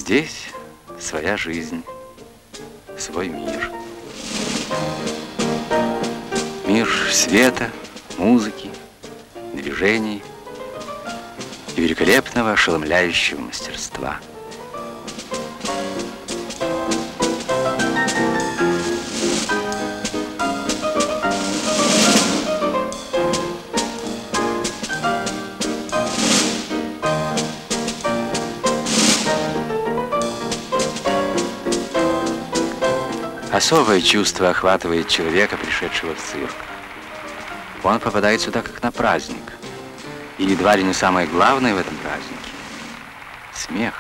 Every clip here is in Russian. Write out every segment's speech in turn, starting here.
здесь своя жизнь, свой мир. Мир света, музыки, движений и великолепного ошеломляющего мастерства. Особое чувство охватывает человека, пришедшего в цирк. Он попадает сюда как на праздник. И едва ли не самое главное в этом празднике — смех.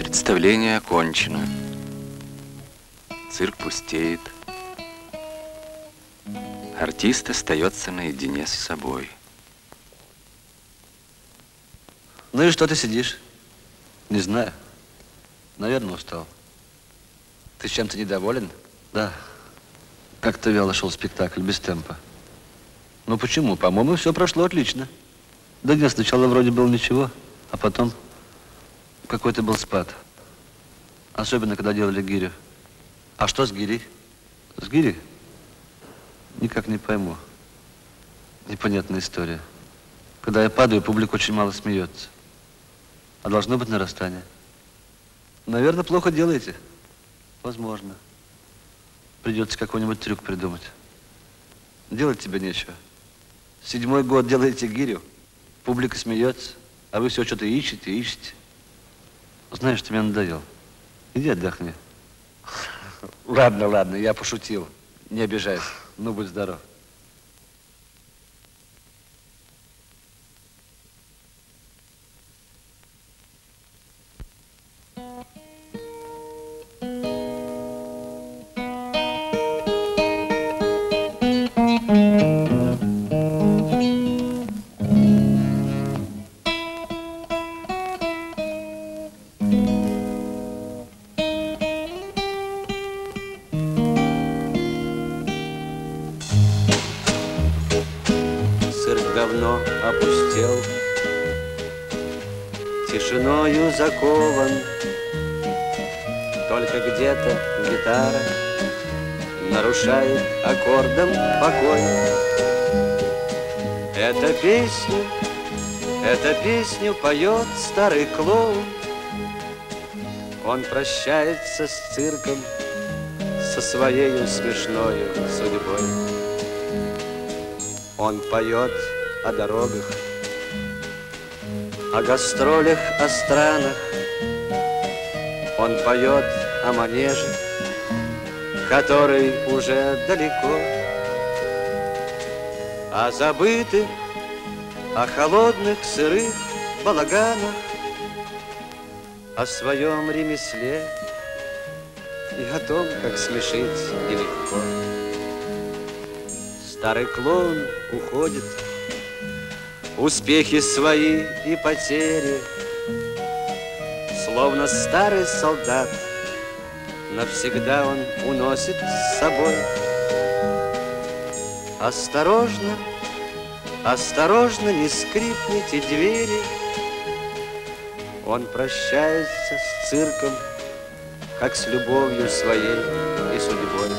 Представление окончено. Цирк пустеет. Артист остается наедине с собой. Ну и что ты сидишь? Не знаю. Наверное, устал. Ты с чем-то недоволен? Да. Как-то вяло шел спектакль, без темпа. Ну почему? По-моему, все прошло отлично. Да нет, сначала вроде было ничего, а потом какой-то был спад. Особенно, когда делали гирю. А что с гирей? С гирей? Никак не пойму. Непонятная история. Когда я падаю, публика очень мало смеется. А должно быть нарастание. Наверное, плохо делаете. Возможно. Придется какой-нибудь трюк придумать. Делать тебе нечего. 7-й год делаете гирю, публика смеется, а вы все что-то ищете. Знаешь, ты меня надоел. Иди отдохни. Ладно, я пошутил. Не обижайся. Ну, будь здоров. Давно опустел, тишиною закован, только где-то гитара нарушает аккордом покой. Эту песню поет старый клоун. Он прощается с цирком, со своею смешною судьбой. Он поет о дорогах, о гастролях, о странах. Он поет о манеже, который уже далеко, о забытых, о холодных сырых балаганах, о своем ремесле и о том, как смешить нелегко. Старый клоун уходит, успехи свои и потери, словно старый солдат, навсегда он уносит с собой. Осторожно, осторожно, не скрипните двери. Он прощается с цирком, как с любовью своей и судьбой.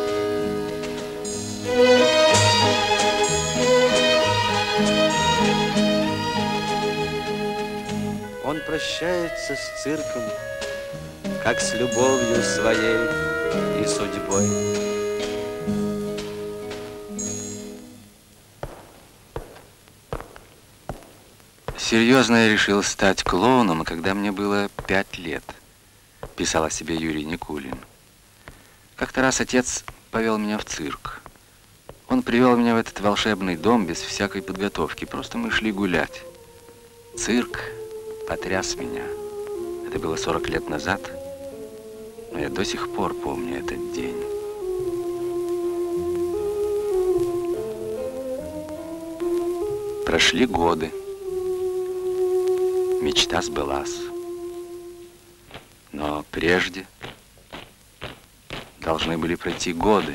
Он прощается с цирком, как с любовью своей и судьбой. Серьезно я решил стать клоуном, когда мне было 5 лет, писал о себе Юрий Никулин. Как-то раз отец повел меня в цирк. Он привел меня в этот волшебный дом без всякой подготовки, просто мы шли гулять. Цирк потряс меня. Это было 40 лет назад, но я до сих пор помню этот день. Прошли годы. Мечта сбылась. Но прежде должны были пройти годы.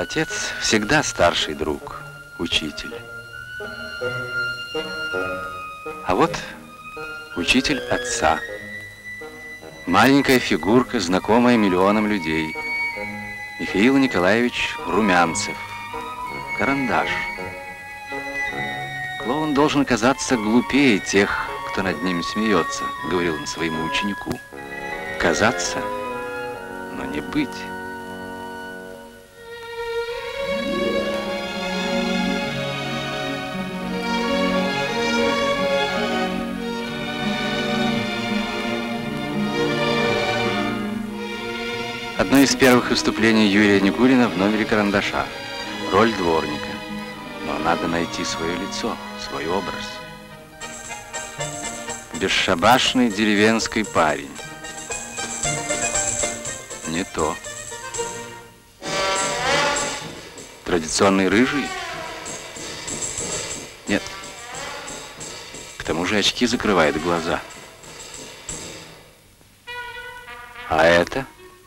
Отец всегда старший друг, учитель. А вот учитель отца. Маленькая фигурка, знакомая миллионам людей. Михаил Николаевич Румянцев. Карандаш. Клоун должен казаться глупее тех, кто над ним смеется, говорил он своему ученику. Казаться, но не быть. Одно из первых выступлений Юрия Никулина в номере «Карандаша». Роль дворника. Но надо найти свое лицо, свой образ. Бесшабашный деревенский парень. Не то. Традиционный рыжий? Нет. К тому же очки закрывают глаза. А это?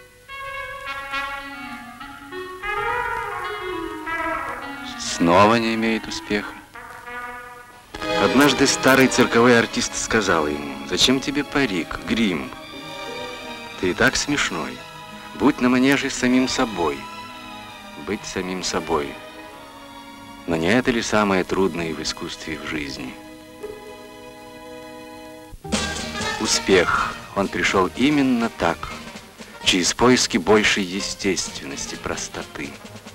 Снова не имеет успеха. Однажды старый цирковой артист сказал ему: «Зачем тебе парик, грим? Ты и так смешной. Будь на манеже самим собой». Быть самим собой. Но не это ли самое трудное в искусстве и в жизни? Успех. Он пришел именно так, через поиски большей естественности, простоты.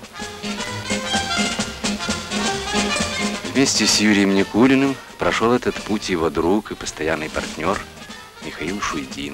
Вместе с Юрием Никулиным прошел этот путь его друг и постоянный партнер Михаил Шуйдин.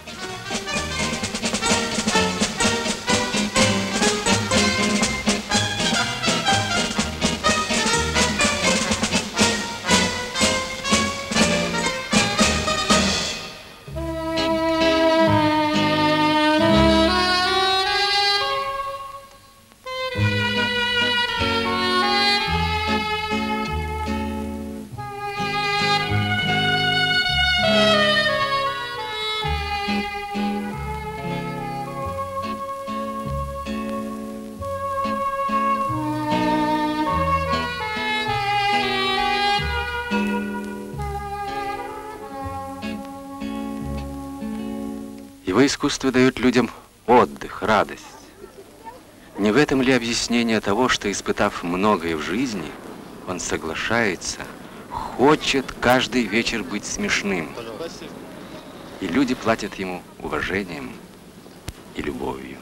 Его искусство дает людям отдых, радость. Не в этом ли объяснение того, что, испытав многое в жизни, он соглашается, хочет каждый вечер быть смешным. И люди платят ему уважением и любовью.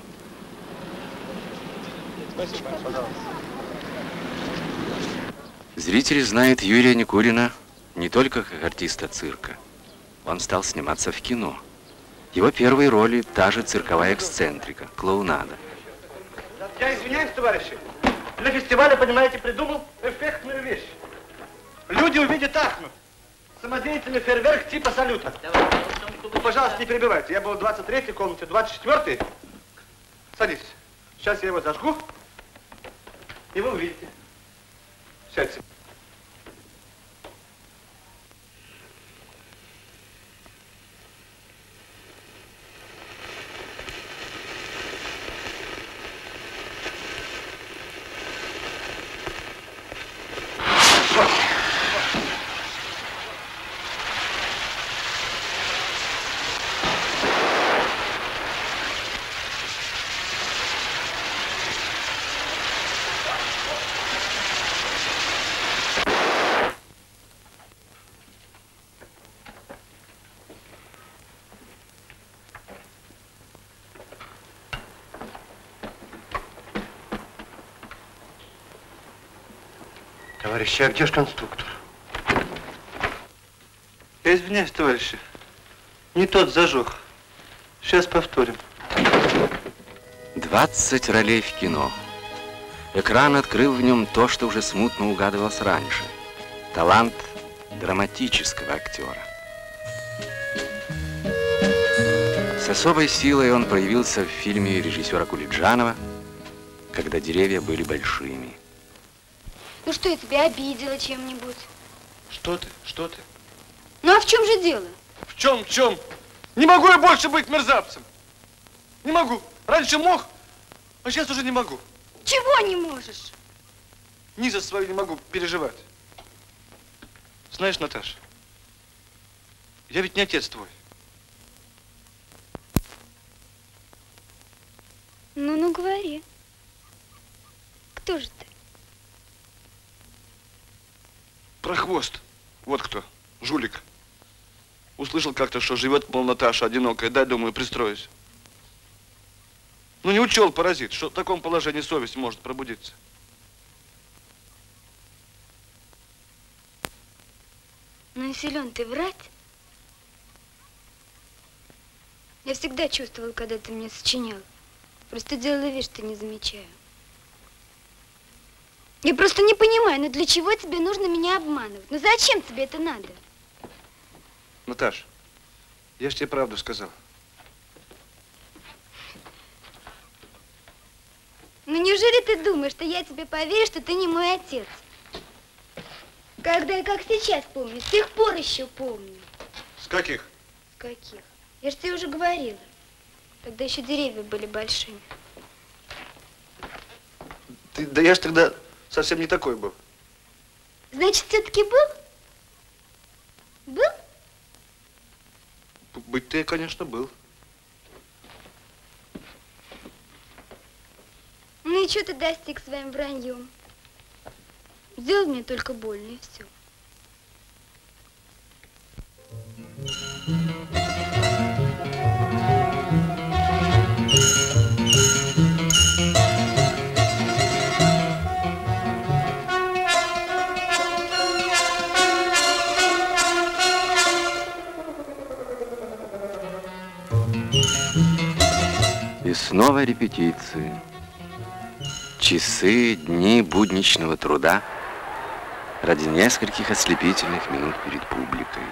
Зрители знают Юрия Никулина не только как артиста цирка. Он стал сниматься в кино. Его первой роли та же цирковая эксцентрика, клоунада. Я извиняюсь, товарищи. Для фестиваля, понимаете, придумал эффектную вещь. Люди увидят ахнут. Самодеятельный фейерверк типа салюта. Ну, пожалуйста, не перебивайте. Я был в 23-й комнате, 24-й. Садитесь. Сейчас я его зажгу, и вы увидите. Сядьте. Товарищи, а где ж конструктор? Я извиняюсь, товарищи. Не тот зажег. Сейчас повторим. 20 ролей в кино. Экран открыл в нем то, что уже смутно угадывалось раньше. Талант драматического актера. С особой силой он проявился в фильме режиссера Кулиджанова «Когда деревья были большими». Ну что, я тебя обидела чем-нибудь? Что ты? Что ты? Ну а в чем же дело? В чем? В чем? Не могу я больше быть мерзавцем. Не могу. Раньше мог, а сейчас уже не могу. Чего не можешь? Ни за свою не могу переживать. Знаешь, Наташ, я ведь не отец твой. Ну, говори. Кто же ты? Прохвост. Вот кто. Жулик. Услышал как-то, что живет, мол, Наташа одинокая. Дай, думаю, пристроюсь. Ну, не учел, паразит, что в таком положении совесть может пробудиться. Ну и силен ты врать. Я всегда чувствовал, когда ты мне сочинял. Просто делала вид, что не замечаю. Я просто не понимаю, ну для чего тебе нужно меня обманывать? Ну зачем тебе это надо? Наташ, я ж тебе правду сказал. Ну неужели ты думаешь, что я тебе поверю, что ты не мой отец? Когда я как сейчас помню, с тех пор еще помню. С каких? С каких? Я же тебе уже говорила. Тогда еще деревья были большими. Да я ж тогда совсем не такой был. Значит, все-таки был? Был? Быть ты, конечно, был. Ну и что ты достиг своим враньем? Сделал мне только больно, и все. И снова репетиции. Часы, дни будничного труда ради нескольких ослепительных минут перед публикой.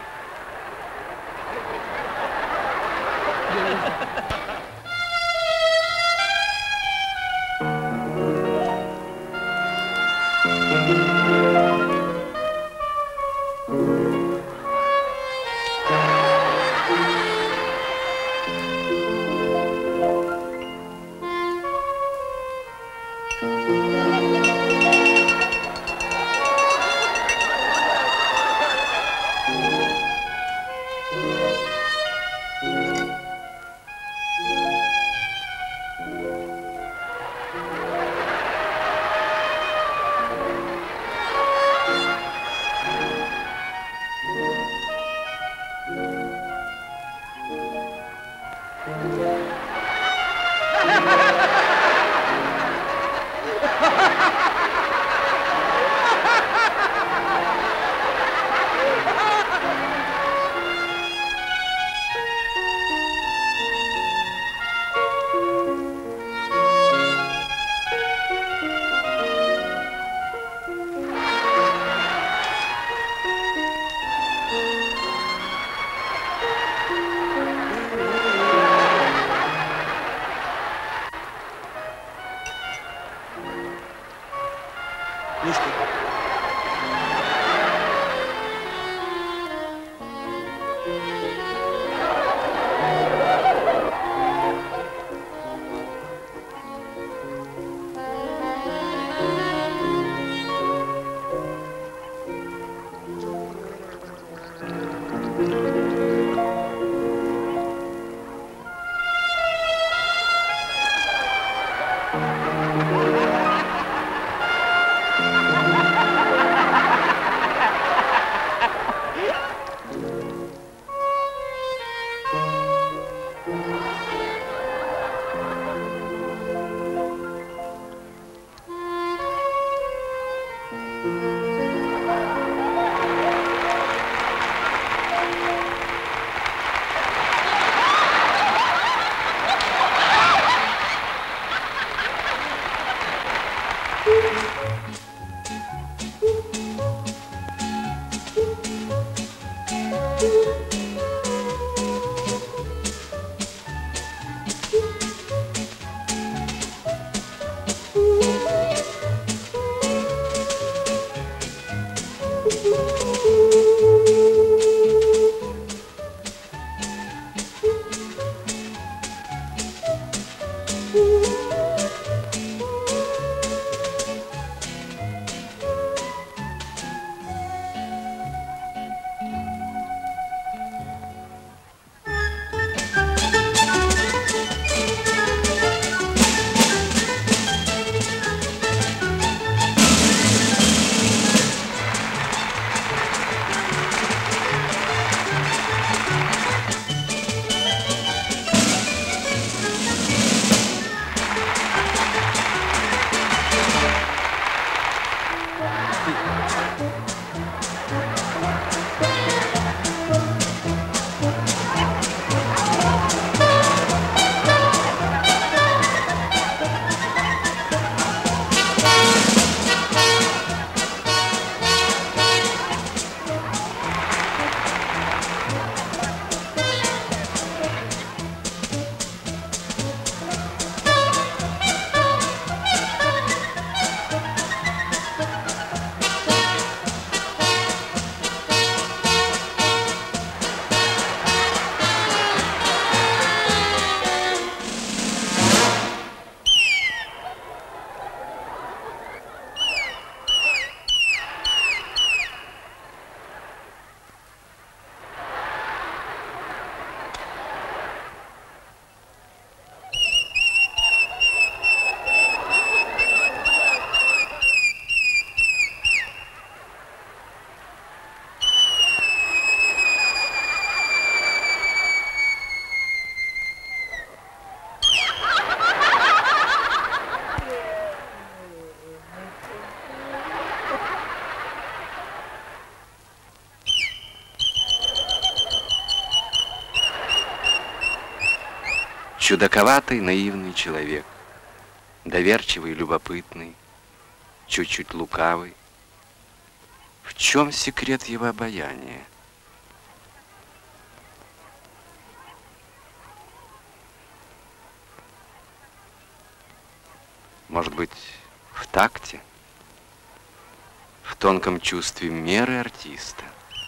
Чудаковатый, наивный человек, доверчивый, любопытный, чуть-чуть лукавый. В чем секрет его обаяния? Может быть, в такте, в тонком чувстве меры артиста.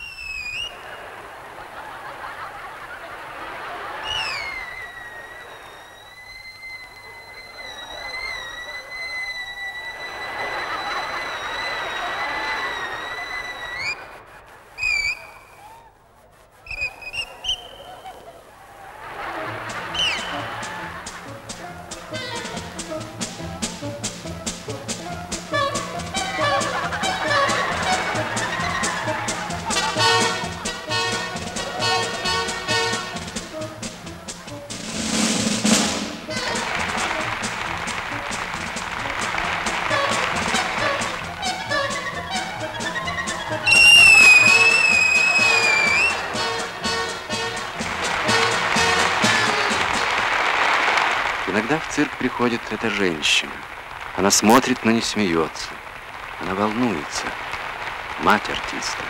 Иногда в цирк приходит эта женщина. Она смотрит, но не смеется. Она волнуется. Мать артиста.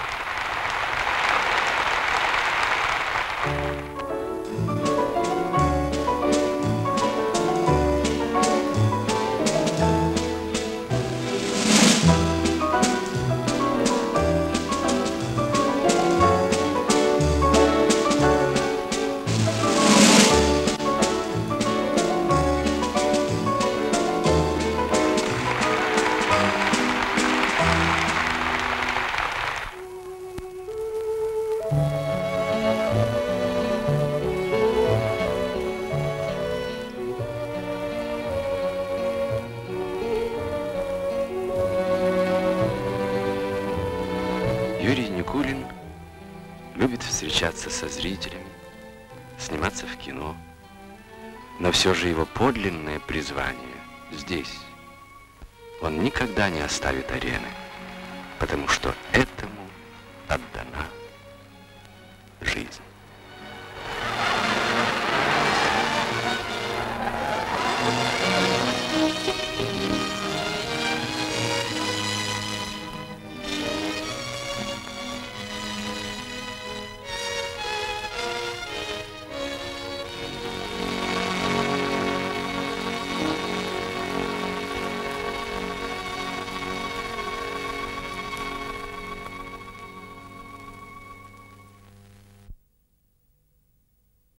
Юрий Никулин любит встречаться со зрителями, сниматься в кино, но все же его подлинное призвание здесь. Он никогда не оставит арены, потому что этому отдана